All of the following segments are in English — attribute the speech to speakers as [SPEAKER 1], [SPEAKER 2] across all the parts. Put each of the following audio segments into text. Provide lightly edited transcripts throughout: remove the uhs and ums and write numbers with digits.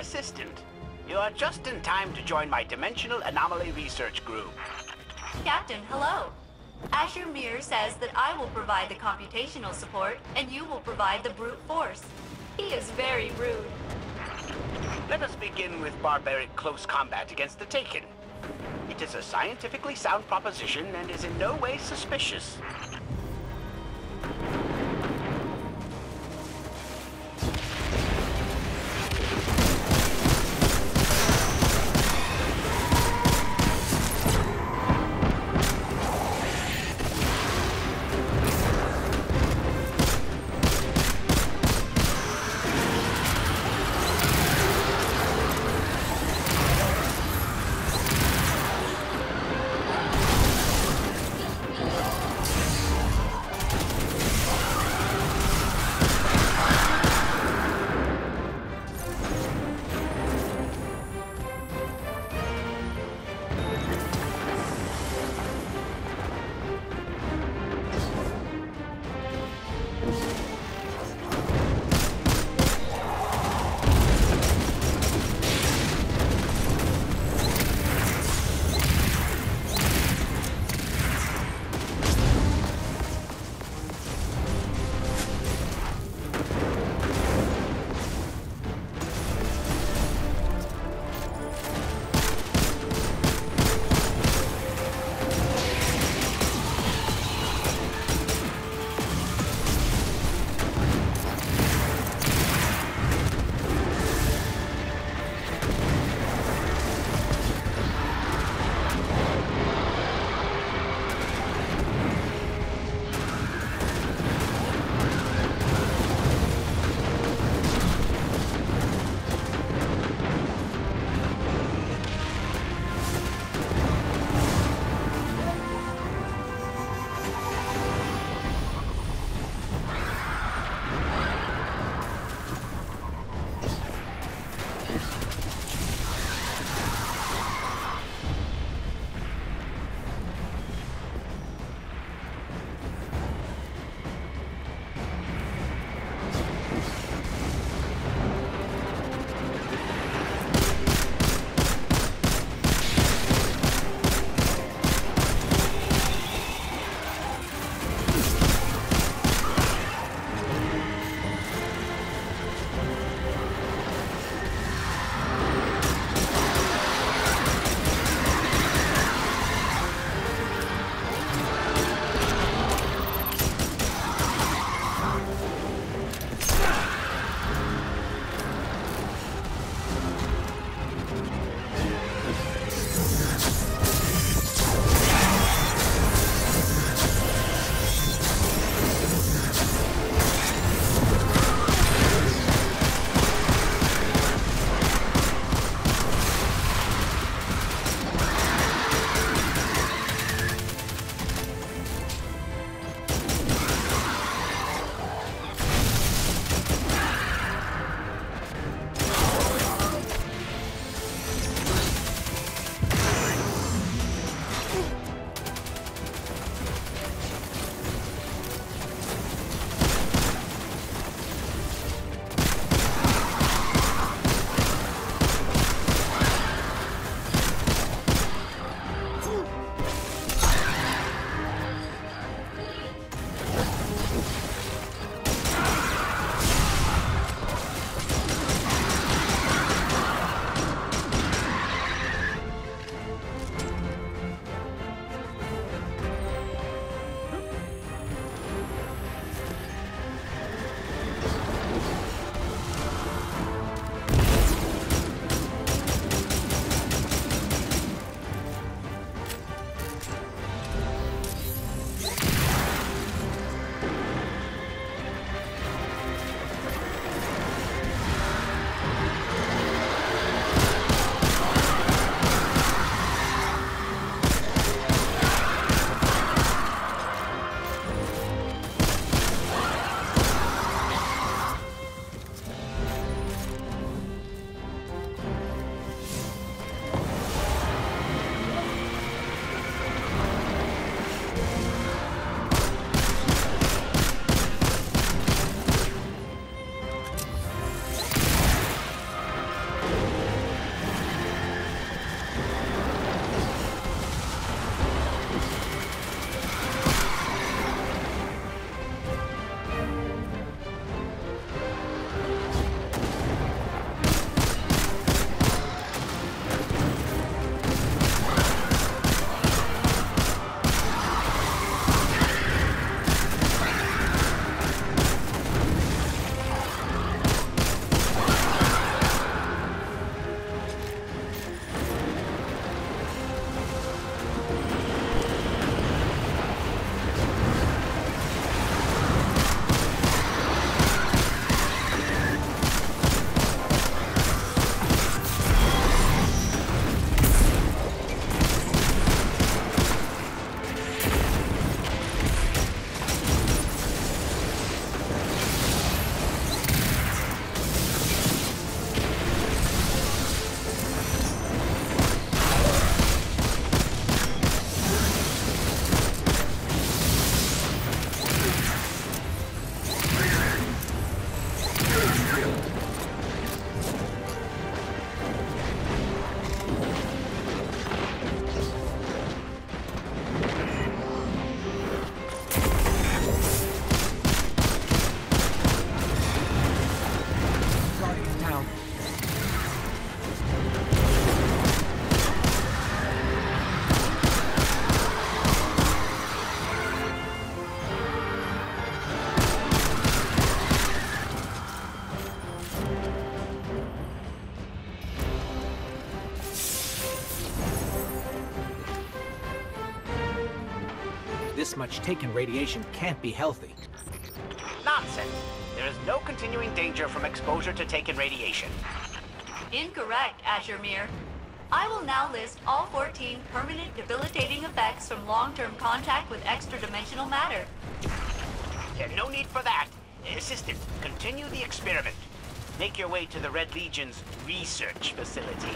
[SPEAKER 1] assistant. You are just in time to join my Dimensional Anomaly Research Group.
[SPEAKER 2] Captain, hello. Asher Mir says that I will provide the computational support, and you will provide the brute force. He is very rude.
[SPEAKER 1] Let us begin with barbaric close combat against the Taken. It is a scientifically sound proposition and is in no way suspicious.
[SPEAKER 3] this much Taken radiation can't be healthy.
[SPEAKER 1] Nonsense. There is no continuing danger from exposure to Taken radiation.
[SPEAKER 2] Incorrect, Asher Mir. I will now list all 14 permanent debilitating effects from long-term contact with extra-dimensional matter.
[SPEAKER 1] No need for that. Assistant, continue the experiment. Make your way to the Red Legion's research facility.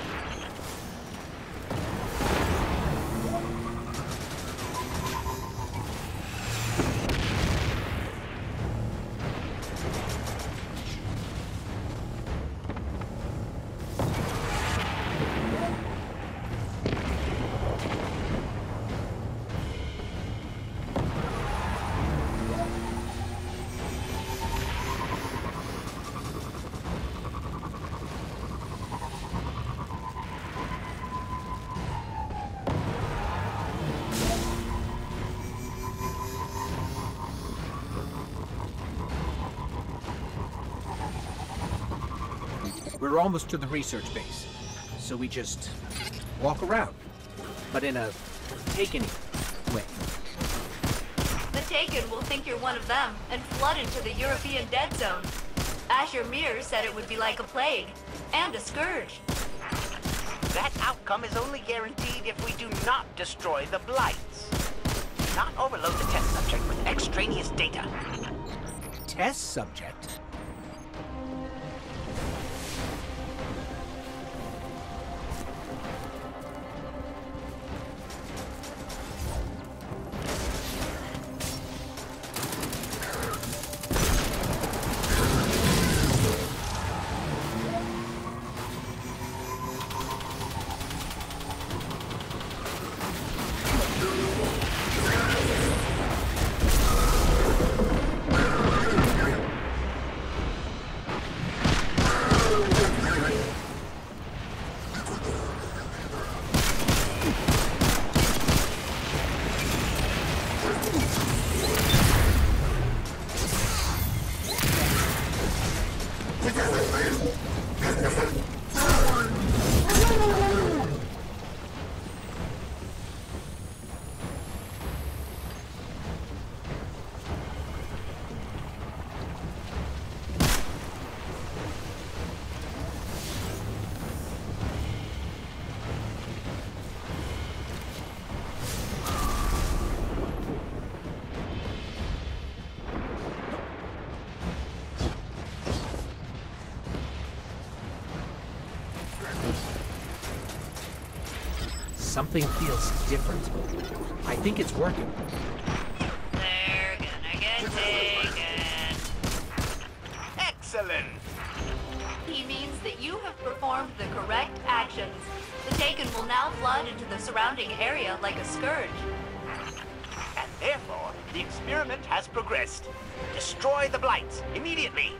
[SPEAKER 3] We're almost to the research base, so we just walk around, but in a Taken way.
[SPEAKER 2] The Taken will think you're one of them and flood into the European dead zone. Asher Mir said it would be like a plague and a scourge.
[SPEAKER 1] That outcome is only guaranteed if we do not destroy the Blights. Do not overload the test subject with extraneous data.
[SPEAKER 3] Test subject? Something feels different. I think it's working.
[SPEAKER 2] They're gonna get taken.
[SPEAKER 1] Excellent!
[SPEAKER 2] He means that you have performed the correct actions. The Taken will now flood into the surrounding area like a scourge.
[SPEAKER 1] And therefore, the experiment has progressed. Destroy the Blights immediately!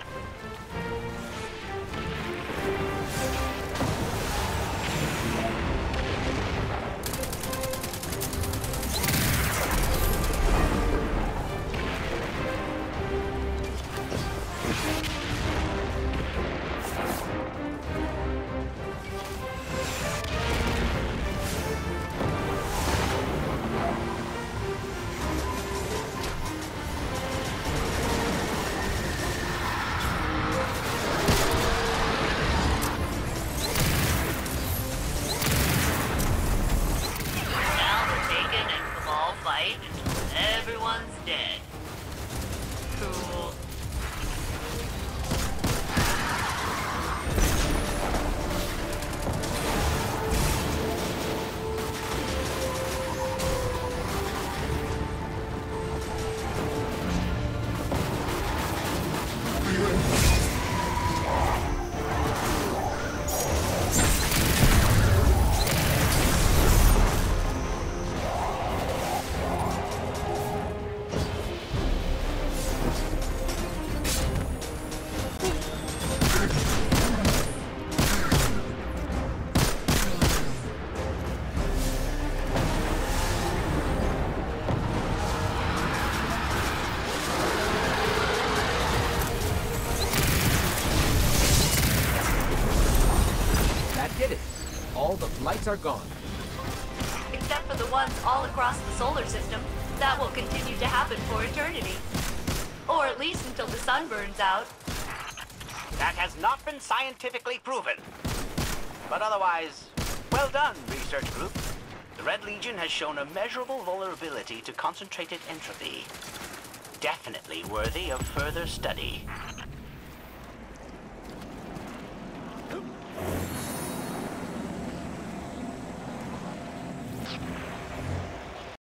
[SPEAKER 2] Everyone's dead. Cool.
[SPEAKER 3] All the Blights are gone.
[SPEAKER 2] Except for the ones all across the solar system. That will continue to happen for eternity. Or at least until the sun burns out.
[SPEAKER 1] That has not been scientifically proven. But otherwise, well done, research group. The Red Legion has shown a measurable vulnerability to concentrated entropy. Definitely worthy of further study.